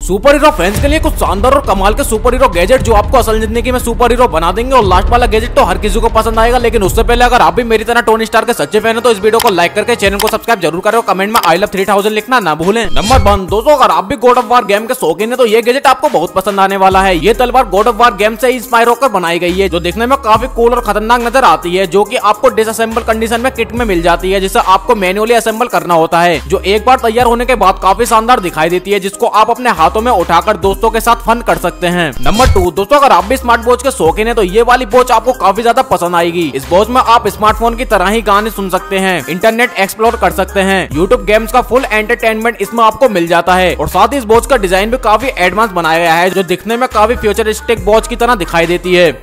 Super hero fans के लिए कुछ शानदार और कमाल के सुपर हीरो गैजेट जो आपको असल जिंदगी में सुपर हीरो बना देंगे। और लास्ट वाला गैजेट तो हर किसी को पसंद आएगा, लेकिन उससे पहले अगर आप भी मेरी तरह टोनी स्टार के सच्चे फैन हो तो इस वीडियो को लाइक करके चैनल को सब्सक्राइब जरूर करें और कमेंट में आई लव 3000 लिखना ना भूलें। नंबर 1 दोस्तों, अगर आप भी गॉड ऑफ वार गेम के शौकीन है तो ये गैजेट आपको बहुत पसंद आने वाला है। ये तलवार गॉड ऑफ वार गेम से इंस्पायर होकर बनाई गई है, जो देखने में काफी कूल और खतरनाक नजर आती है, जो कि आपको डिसअसेंबल कंडीशन में किट में मिल जाती है, जिसे आपको मैन्युअली असेंबल करना होता है, जो एक बार तैयार होने के बाद काफी शानदार दिखाई देती है, जिसको आप अपने हाथों में उठाकर दोस्तों के साथ फन कर सकते हैं। नंबर 2 दोस्तों, अगर आप भी स्मार्ट वॉच के शौकीन है तो ये वाली वॉच आपको काफी ज्यादा पसंद आएगी। इस वॉच में आप स्मार्टफोन की तरह ही गाने सुन सकते हैं, इंटरनेट एक्सप्लोर कर सकते हैं, यूट्यूब गेम्स का फुल एंटरटेनमेंट इसमें आपको मिल जाता है। और साथ ही इस वॉच का डिजाइन भी काफी एडवांस बनाया गया है, जो दिखने में काफी फ्यूचरिस्टिक वॉच की तरह दिखाई देती है।